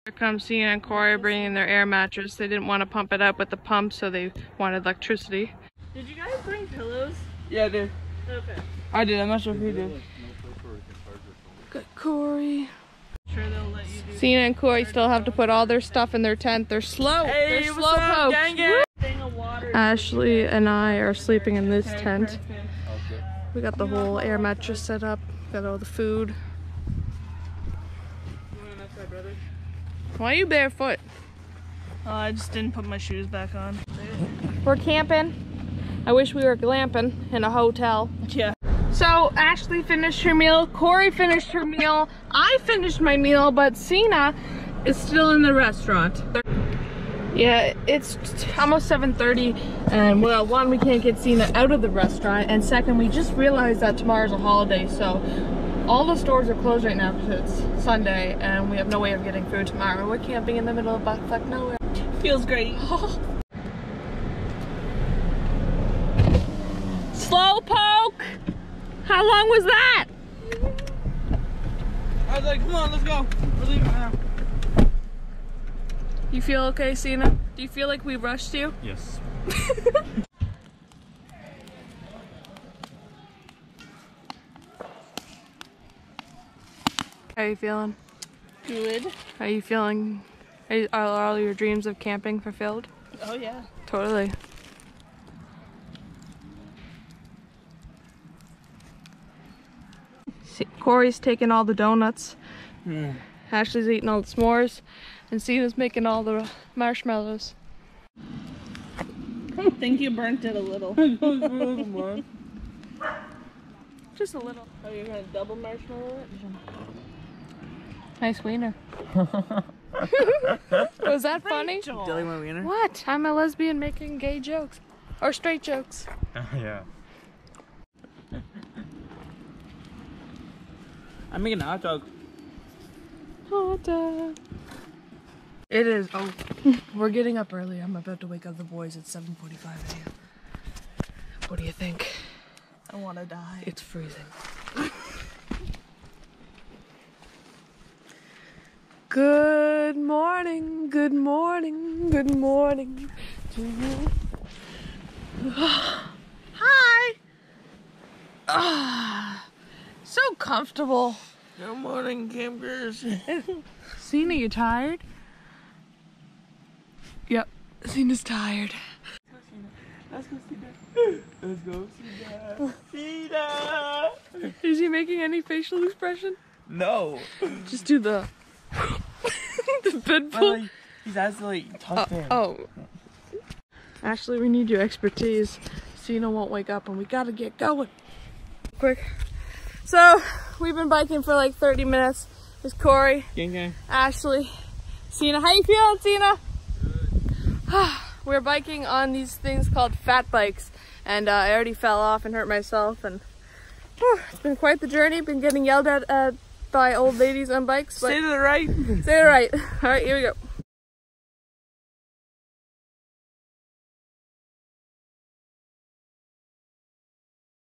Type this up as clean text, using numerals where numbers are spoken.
Here comes Cena and Corey bringing their air mattress. They didn't want to pump it up with the pump, so they wanted electricity. Did you guys bring pillows? Yeah, I did. Okay. I did. I'm not sure if you did. Good Corey. Sure they'll let you do. Cena and Corey still have to put all their stuff in their tent. They're slow. Hey, they're what's slow up, pokes. gang? Ashley and I are sleeping in this tent. We got the whole air mattress set up. Got all the food. Why are you barefoot? I just didn't put my shoes back on. We're camping. I wish we were glamping in a hotel. Yeah. So Ashley finished her meal, Corey finished her meal, I finished my meal, but Cena is still in the restaurant. Yeah, it's almost 7:30, and well, one, we can't get Cena out of the restaurant, and second, we just realized that tomorrow's a holiday, so all the stores are closed right now because it's Sunday, and we have no way of getting food tomorrow. We're camping in the middle of buttfuck nowhere. Feels great. Slowpoke! How long was that? I was like, come on, let's go. We're leaving now. You feel okay, Cena? Do you feel like we rushed you? Yes. How are you feeling? Good. How are you feeling? Are all your dreams of camping fulfilled? Oh yeah. Totally. Corey's taking all the donuts. Ashley's eating all the s'mores. And Cena's making all the marshmallows. I think you burnt it a little. Just a little. Oh, you're gonna double marshmallow it? Nice wiener. Was that funny? Dilly my wiener? What? I'm a lesbian making gay jokes. Or straight jokes. Yeah. I'm making a hot dog. Hot dog. It is. Oh, we're getting up early. I'm about to wake up the boys at 7:45 a.m. What do you think? I wanna die. It's freezing. Good morning, good morning, good morning to you. Hi! So comfortable. Good morning, campers. Cena, you tired? Yep, Cena's tired. Let's go see that. Let's go see that. Cena! Is he making any facial expression? No. Just do the the bed pull. He's actually talk to him. Oh. Actually, we need your expertise. Cena won't wake up and we gotta get going. Quick. So, we've been biking for like 30 minutes. There's Corey, Gang gang. Ashley, Cena. How you feeling, Cena? Good. We're biking on these things called fat bikes. And I already fell off and hurt myself. And it's been quite the journey. Been getting yelled at by old ladies on bikes. But Stay to the right. stay right. All right, here we go.